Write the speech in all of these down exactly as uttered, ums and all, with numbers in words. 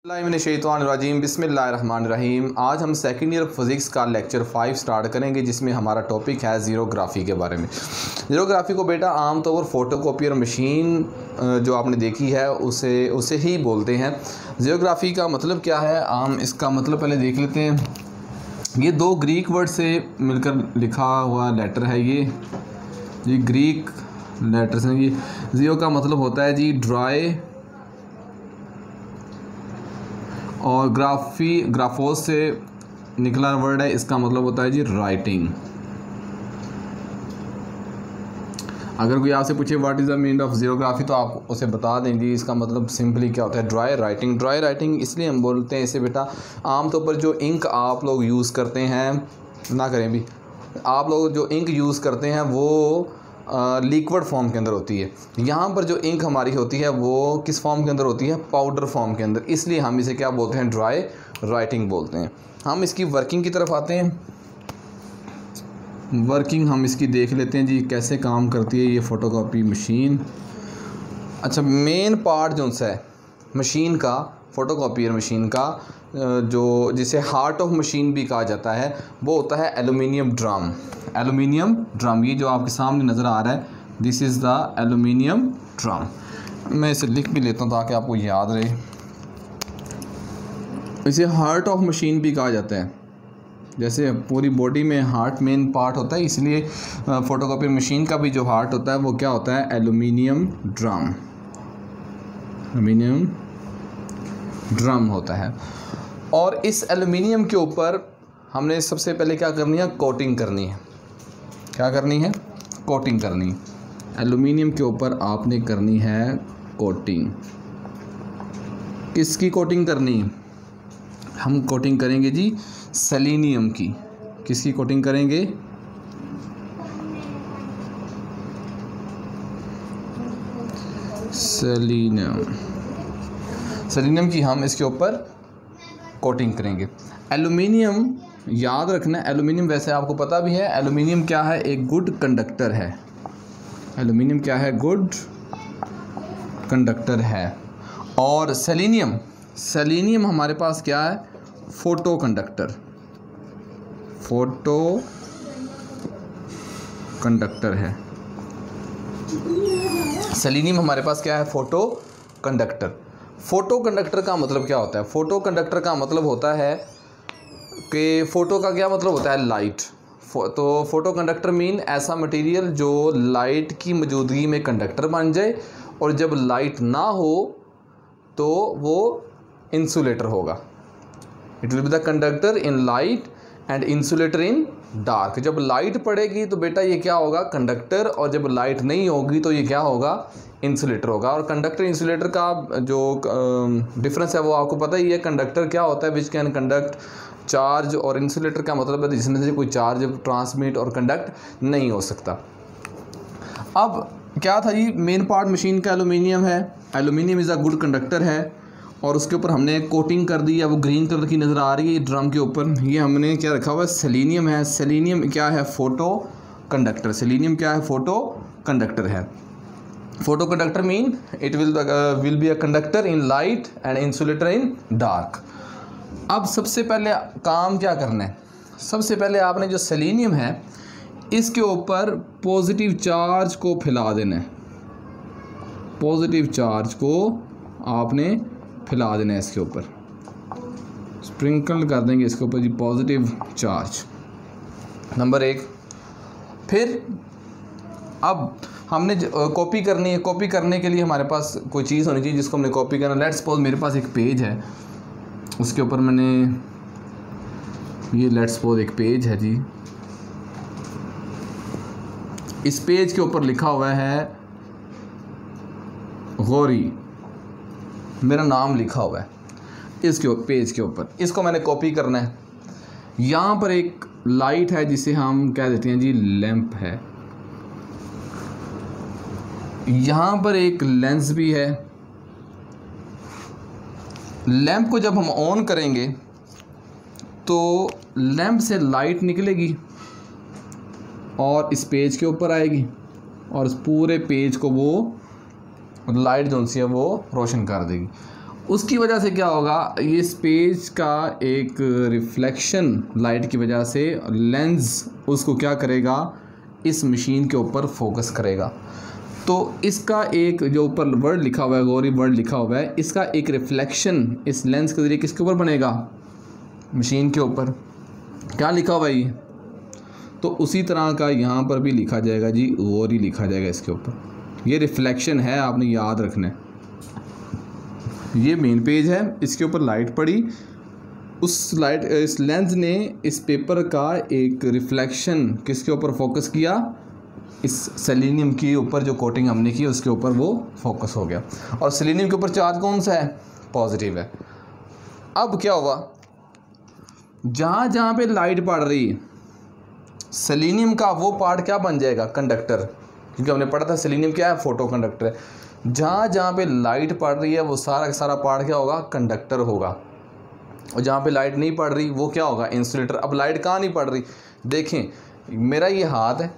बिस्मिल्लाहिर्रहमानिर्रहीम बिस्मिल्लाहिर्रहमानिर्रहीम। आज हम सेकेंड ईयर फिज़िक्स का लेक्चर फाइव स्टार्ट करेंगे, जिसमें हमारा टॉपिक है ज़ीरोग्राफी के बारे में। ज़ीरोग्राफी को बेटा आम तौर पर फ़ोटोकॉपियर मशीन जो आपने देखी है उसे उसे ही बोलते हैं। ज़ीरोग्राफी का मतलब क्या है, आम इसका मतलब पहले देख लेते हैं। ये दो ग्रीक वर्ड से मिलकर लिखा हुआ लेटर है। ये ये ग्रीक लेटर्स हैं। ये ज़ीरो का मतलब होता है जी ड्राई, और ग्राफी ग्राफोस से निकला वर्ड है, इसका मतलब होता है जी राइटिंग। अगर कोई आपसे पूछे what is the meaning of xerography, तो आप उसे बता देंगे इसका मतलब सिंपली क्या होता है, ड्राई राइटिंग। ड्राई राइटिंग इसलिए हम बोलते हैं इसे बेटा, आमतौर पर जो इंक आप लोग यूज़ करते हैं, ना करें भी, आप लोग जो इंक यूज़ करते हैं वो लिक्विड फॉर्म के अंदर होती है। यहाँ पर जो इंक हमारी होती है वो किस फॉर्म के अंदर होती है, पाउडर फॉर्म के अंदर, इसलिए हम इसे क्या बोलते हैं, ड्राई राइटिंग बोलते हैं। हम इसकी वर्किंग की तरफ आते हैं। वर्किंग हम इसकी देख लेते हैं जी, कैसे काम करती है ये फ़ोटोकॉपी मशीन। अच्छा, मेन पार्ट जो सा है मशीन का, फ़ोटोकॉपियर मशीन का, जो जिसे हार्ट ऑफ मशीन भी कहा जाता है, वो होता है एलुमिनियम ड्रम। एलुमिनियम ड्रम, ये जो आपके सामने नज़र आ रहा है, this is the aluminium drum. मैं इसे लिख भी लेता हूँ ताकि आपको याद रहे। इसे हार्ट ऑफ मशीन भी कहा जाता है। जैसे पूरी बॉडी में हार्ट मेन पार्ट होता है, इसलिए फ़ोटोकॉपी मशीन का भी जो हार्ट होता है वो क्या होता है, एलुमिनियम ड्रम। एलुमिनियम ड्रम होता है। और इस एलुमिनियम के ऊपर हमने सबसे पहले क्या करनी है, कोटिंग करनी है। क्या करनी है, कोटिंग करनी है। एलुमिनियम के ऊपर आपने करनी है कोटिंग। किसकी कोटिंग करनी है, हम कोटिंग करेंगे जी सेलेनियम की। किसकी कोटिंग करेंगे, सेलेनियम। सेलेनियम की हम इसके ऊपर कोटिंग करेंगे। एलुमिनियम याद रखना, एलुमिनियम वैसे आपको पता भी है, एलुमिनियम क्या है, एक गुड कंडक्टर है। एलुमिनियम क्या है, गुड कंडक्टर है। और सेलेनियम, सेलेनियम हमारे पास क्या है, फोटो कंडक्टर। फोटो कंडक्टर है। सेलेनियम हमारे पास क्या है, फोटो कंडक्टर। फोटो कंडक्टर का मतलब क्या होता है, फोटो कंडक्टर का मतलब होता है कि फ़ोटो का क्या मतलब होता है, लाइट। तो फोटो कंडक्टर मीन ऐसा मटेरियल जो लाइट की मौजूदगी में कंडक्टर बन जाए, और जब लाइट ना हो तो वो इंसुलेटर होगा। It will be the conductor in light and insulator in dark. जब लाइट पड़ेगी तो बेटा ये क्या होगा, कंडक्टर, और जब लाइट नहीं होगी तो ये क्या होगा, इंसुलेटर होगा। और कंडक्टर इंसुलेटर का जो डिफरेंस है वो आपको पता ही है। कंडक्टर क्या होता है, विच कैन कंडक्ट चार्ज, और इंसुलेटर का मतलब है जिसमें से कोई चार्ज ट्रांसमिट और कंडक्ट नहीं हो सकता। अब क्या था जी, मेन पार्ट मशीन का एलुमिनियम है। Aluminium is a good conductor है, और उसके ऊपर हमने कोटिंग कर दी है, वो ग्रीन कलर की नज़र आ रही है ड्रम के ऊपर। ये हमने क्या रखा हुआ है, सेलेनियम है। सेलेनियम क्या है, फोटो कंडक्टर। सेलेनियम क्या है, फोटो कंडक्टर है। Photo conductor mean it will will be a conductor in light and insulator in dark. अब सबसे पहले काम क्या करना है, सबसे पहले आपने जो सेलेनियम है इसके ऊपर पॉजिटिव चार्ज को फैला देना है। पॉजिटिव चार्ज को आपने फैला देना है, इसके ऊपर स्प्रिंकल कर देंगे इसके ऊपर जी पॉजिटिव चार्ज, नंबर एक। फिर अब हमने कॉपी करनी है। कॉपी करने के लिए हमारे पास कोई चीज़ होनी चाहिए जिसको हमने कॉपी करना। लेट्स सपोज मेरे पास एक पेज है, उसके ऊपर मैंने ये लेट्स सपोज एक पेज है जी, इस पेज के ऊपर लिखा हुआ है गौरी, मेरा नाम लिखा हुआ है इसके पेज के ऊपर। इसको मैंने कॉपी करना है। यहाँ पर एक लाइट है जिसे हम कह देते हैं जी लैंप है। यहाँ पर एक लेंस भी है। लैंप को जब हम ऑन करेंगे तो लैंप से लाइट निकलेगी और इस पेज के ऊपर आएगी, और इस पूरे पेज को वो लाइट जो सी है वो रोशन कर देगी। उसकी वजह से क्या होगा, ये इस पेज का एक रिफ्लेक्शन लाइट की वजह से लेंस उसको क्या करेगा, इस मशीन के ऊपर फोकस करेगा। तो इसका एक जो ऊपर वर्ड लिखा हुआ है, गौरी वर्ड लिखा हुआ है, इसका एक रिफ्लेक्शन इस लेंस के ज़रिए किसके ऊपर बनेगा, मशीन के ऊपर। क्या लिखा हुआ है ये, तो उसी तरह का यहाँ पर भी लिखा जाएगा जी, गौरी लिखा जाएगा इसके ऊपर। ये रिफ्लेक्शन है, आपने याद रखना है। ये मेन पेज है, इसके ऊपर लाइट पड़ी, उस लाइट इस लेंस ने इस पेपर का एक रिफ्लेक्शन किसके ऊपर फोकस किया, इस सेलेनियम के ऊपर जो कोटिंग हमने की उसके ऊपर वो फोकस हो गया। और सेलेनियम के ऊपर चार्ज कौन सा है, पॉजिटिव है। अब क्या हुआ, जहाँ जहाँ पे लाइट पड़ रही है सेलेनियम का वो पार्ट क्या बन जाएगा, कंडक्टर, क्योंकि हमने पढ़ा था सेलेनियम क्या है, फोटो कंडक्टर है। जहाँ जहाँ पे लाइट पड़ रही है वो सारा का सारा पार्ट क्या होगा, कंडक्टर होगा। और जहाँ पे लाइट नहीं पड़ रही वो क्या होगा, इंसुलेटर। अब लाइट कहाँ नहीं पड़ रही, देखें मेरा ये हाथ है,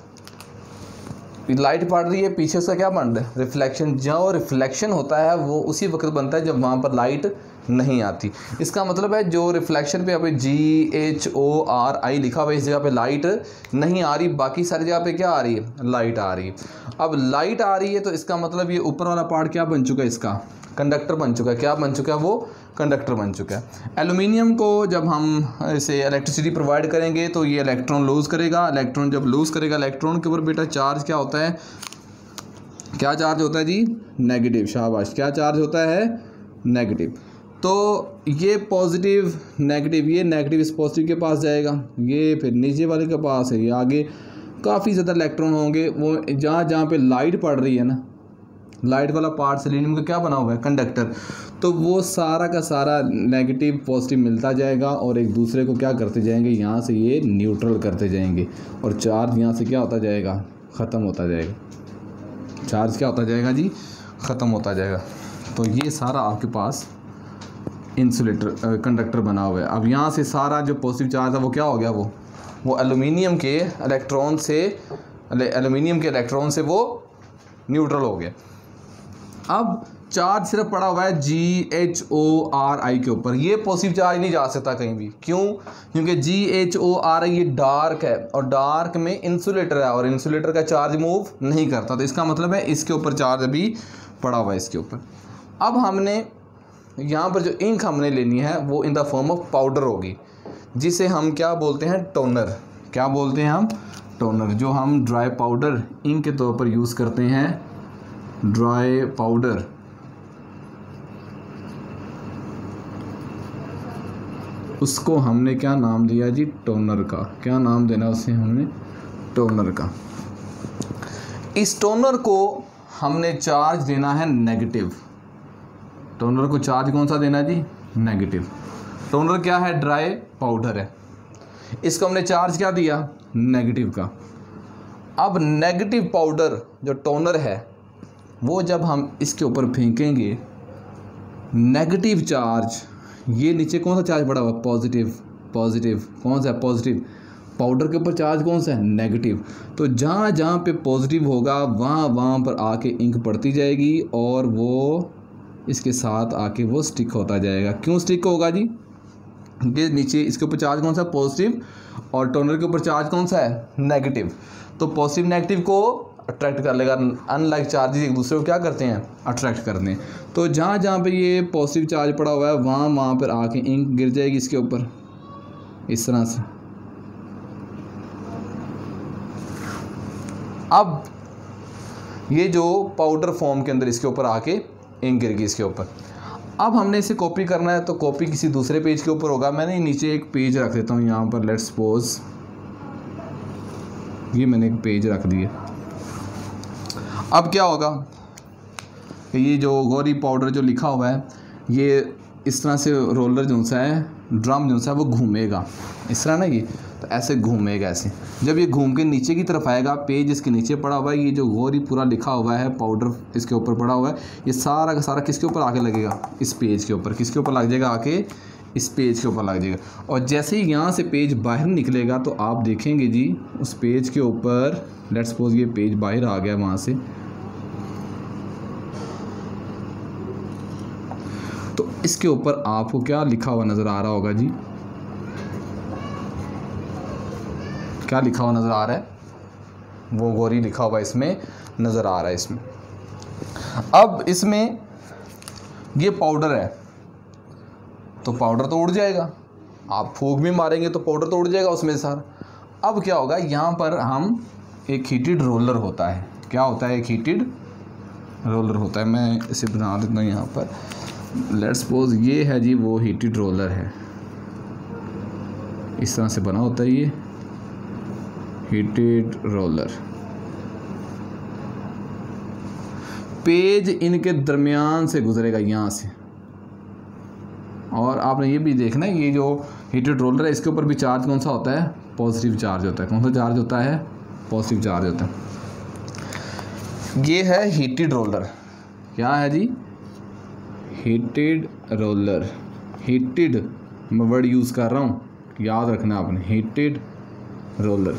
लाइट पड़ रही है, पीछे उसका क्या बन रहा है, रिफ्लेक्शन। जो रिफ्लेक्शन होता है वो उसी वक्त बनता है जब वहाँ पर लाइट नहीं आती। इसका मतलब है जो रिफ्लेक्शन पे यहाँ पे जी एच ओ आर आई लिखा हुआ है, इस जगह पे लाइट नहीं आ रही, बाकी सारी जगह पे क्या आ रही है, लाइट आ रही है। अब लाइट आ रही है तो इसका मतलब ये ऊपर वाला पार्ट क्या बन चुका है, इसका कंडक्टर बन चुका है। क्या बन चुका है, वो कंडक्टर बन चुका है। एल्यूमिनियम को जब हम इसे इलेक्ट्रिसिटी प्रोवाइड करेंगे तो ये इलेक्ट्रॉन लूज़ करेगा। इलेक्ट्रॉन जब लूज़ करेगा, इलेक्ट्रॉन के ऊपर बेटा चार्ज क्या होता है, क्या चार्ज होता है जी, नेगेटिव। शाबाश, क्या चार्ज होता है, नेगेटिव। तो ये पॉजिटिव नेगेटिव, ये नेगेटिव इस पॉजिटिव के पास जाएगा, ये फिर नीचे वाले के पास है, ये आगे काफ़ी ज़्यादा इलेक्ट्रॉन होंगे। वो जहाँ जहाँ पे लाइट पड़ रही है ना, लाइट वाला पार्ट सेलेनियम का क्या बना हुआ है, कंडक्टर, तो वो सारा का सारा नेगेटिव पॉजिटिव मिलता जाएगा और एक दूसरे को क्या करते जाएंगे, यहाँ से ये न्यूट्रल करते जाएंगे और चार्ज यहाँ से क्या होता जाएगा, ख़त्म होता जाएगा। चार्ज क्या होता जाएगा जी, ख़त्म होता जाएगा। तो ये सारा आपके पास इंसुलेटर कंडक्टर बना हुआ है। अब यहाँ से सारा जो पॉजिटिव चार्ज है वो क्या हो गया, वो वो एल्यूमिनियम के इलेक्ट्रॉन से एल्यूमिनियम के इलेक्ट्रॉन से वो न्यूट्रल हो गया। अब चार्ज सिर्फ पड़ा हुआ है जी एच ओ आर आई के ऊपर, ये पॉजिटिव चार्ज नहीं जा सकता कहीं भी। क्यों, क्योंकि जी एच ओ आर आई ये डार्क है और डार्क में इंसुलेटर है और इंसुलेटर का चार्ज मूव नहीं करता। तो इसका मतलब है इसके ऊपर चार्ज अभी पड़ा हुआ है इसके ऊपर। अब हमने यहाँ पर जो इंक हमने लेनी है वो in the form of powder होगी, जिसे हम क्या बोलते हैं, टोनर। क्या बोलते हैं हम, टोनर। जो हम ड्राई पाउडर इंक के तौर पर यूज़ करते हैं, ड्राई पाउडर, उसको हमने क्या नाम दिया जी, टोनर का। क्या नाम देना उसे हमने, टोनर का। इस टोनर को हमने चार्ज देना है नेगेटिव। टोनर को चार्ज कौन सा देना जी, नेगेटिव। टोनर क्या है, ड्राई पाउडर है, इसको हमने चार्ज क्या दिया, नेगेटिव का। अब नेगेटिव पाउडर जो टोनर है वो जब हम इसके ऊपर फेंकेंगे, नेगेटिव चार्ज, ये नीचे कौन सा चार्ज पड़ा हुआ, पॉजिटिव। पॉजिटिव कौन सा है, पॉजिटिव। पाउडर के ऊपर चार्ज कौन सा है, नेगेटिव। तो जहाँ जहाँ पे पॉजिटिव होगा वहाँ वहाँ पर आके इंक पड़ती जाएगी और वो इसके साथ आके वो स्टिक होता जाएगा। क्यों स्टिक होगा जी, ये नीचे इसके ऊपर चार्ज कौन सा, पॉजिटिव, और टोनर के ऊपर चार्ज कौन सा है, नेगेटिव। तो पॉजिटिव नेगेटिव को अट्रैक्ट कर लेगा। अनलाइक चार्जेस एक दूसरे को क्या करते हैं, अट्रैक्ट करते हैं। तो जहाँ जहाँ पे ये पॉजिटिव चार्ज पड़ा हुआ है वहाँ वहाँ पर आके इंक गिर जाएगी इसके ऊपर, इस तरह से। अब ये जो पाउडर फॉर्म के अंदर इसके ऊपर आके इंक गिर गई इसके ऊपर। अब हमने इसे कॉपी करना है तो कॉपी किसी दूसरे पेज के ऊपर होगा। मैंने नीचे एक पेज रख देता हूँ यहाँ पर, लेट्स सपोज ये मैंने एक पेज रख दिया। अब क्या होगा, ये जो गौरी पाउडर जो लिखा हुआ है ये इस तरह से रोलर जो सा है, ड्रम जो सा है वो घूमेगा इस तरह ना, ये तो ऐसे घूमेगा ऐसे। जब ये घूम के नीचे की तरफ आएगा, पेज इसके नीचे पड़ा हुआ है, ये जो गौरी पूरा लिखा हुआ है पाउडर इसके ऊपर पड़ा हुआ है, ये सारा का सारा किसके ऊपर आके लगेगा, इस पेज के ऊपर। किसके ऊपर लग जाएगा, आके इस पेज के ऊपर लग जाएगा। और जैसे ही यहाँ से पेज बाहर निकलेगा तो आप देखेंगे जी उस पेज के ऊपर, लेट्स सपोज ये पेज बाहर आ गया वहाँ से, इसके ऊपर आपको क्या लिखा हुआ नज़र आ रहा होगा जी? क्या लिखा हुआ नज़र आ रहा है? वो गोरी लिखा हुआ इसमें नज़र आ रहा है इसमें। अब इसमें ये पाउडर है, तो पाउडर तो उड़ जाएगा, आप फूंक भी मारेंगे तो पाउडर तो उड़ जाएगा उसमें सारा। अब क्या होगा, यहाँ पर हम एक हीटेड रोलर होता है, क्या होता है? एक हीटेड रोलर होता है। मैं इसे बना देता हूँ यहाँ पर। लेट्स सपोज ये है जी वो हीटेड रोलर है, इस तरह से बना होता है ये हीटेड रोलर। पेज इनके दरमियान से गुजरेगा यहाँ से, और आपने ये भी देखना है ये जो हीटेड रोलर है इसके ऊपर भी चार्ज कौन सा होता है? पॉजिटिव चार्ज होता है। कौन सा चार्ज होता है? पॉजिटिव चार्ज होता है। ये है हीटेड रोलर। क्या है जी? Heated roller. हीटेड मैं वर्ड यूज़ कर रहा हूँ, याद रखना आपने, हीटेड रोलर।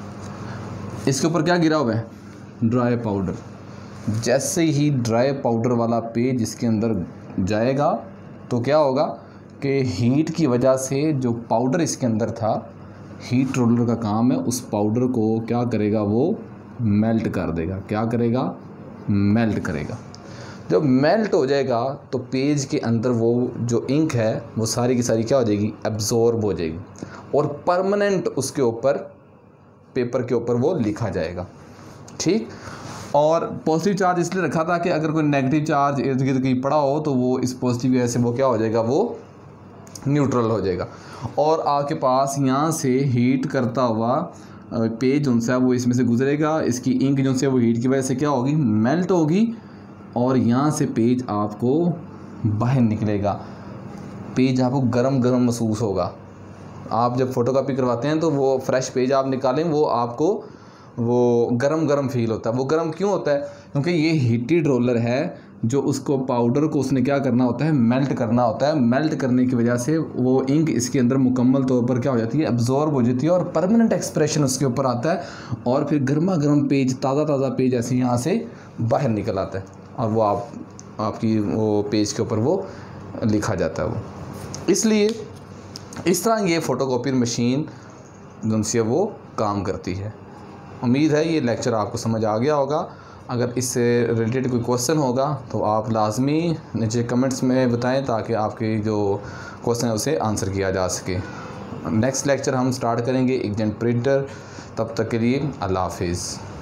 इसके ऊपर क्या गिरा हुआ है? Dry powder. जैसे ही ड्राई पाउडर वाला पेज इसके अंदर जाएगा तो क्या होगा कि हीट की वजह से जो पाउडर इसके अंदर था, हीट रोलर का काम है उस पाउडर को क्या करेगा? वो मेल्ट कर देगा। क्या करेगा? मेल्ट करेगा। जब मेल्ट हो जाएगा तो पेज के अंदर वो जो इंक है वो सारी की सारी क्या हो जाएगी? एब्जॉर्ब हो जाएगी, और परमानेंट उसके ऊपर पेपर के ऊपर वो लिखा जाएगा। ठीक। और पॉजिटिव चार्ज इसलिए रखा था कि अगर कोई नेगेटिव चार्ज इर्द गिर्द कहीं पड़ा हो तो वो इस पॉजिटिव वजह से वो क्या हो जाएगा? वो न्यूट्रल हो जाएगा। और आपके पास यहाँ से हीट करता हुआ पेज जो है वो इसमें से गुजरेगा, इसकी इंक जो है वो हीट की वजह से क्या होगी? मेल्ट होगी, और यहाँ से पेज आपको बाहर निकलेगा। पेज आपको गरम गरम महसूस होगा। आप जब फ़ोटोकॉपी करवाते हैं तो वो फ्रेश पेज आप निकालें, वो आपको वो गरम गरम फील होता है। वो गरम क्यों होता है? क्योंकि ये हीटेड रोलर है, जो उसको पाउडर को उसने क्या करना होता है? मेल्ट करना होता है। मेल्ट करने की वजह से वो इंक इसके अंदर मुकम्मल तौर पर क्या हो जाती है? एब्जॉर्ब हो जाती है, और परमानेंट एक्सप्रेशन उसके ऊपर आता है, और फिर गर्मा गर्म पेज, ताज़ा ताज़ा पेज ऐसे यहाँ से बाहर निकल आता है, और वो आप आपकी वो पेज के ऊपर वो लिखा जाता है वो। इसलिए इस तरह ये फ़ोटोकॉपी मशीन जिनसे वो काम करती है। उम्मीद है ये लेक्चर आपको समझ आ गया होगा। अगर इससे रिलेटेड कोई क्वेश्चन होगा तो आप लाजमी नीचे कमेंट्स में बताएं, ताकि आपके जो क्वेश्चन है उसे आंसर किया जा सके। नेक्स्ट लेक्चर हम स्टार्ट करेंगे इंकजेट प्रिंटर। तब तक के लिए अल्लाह हाफिज़।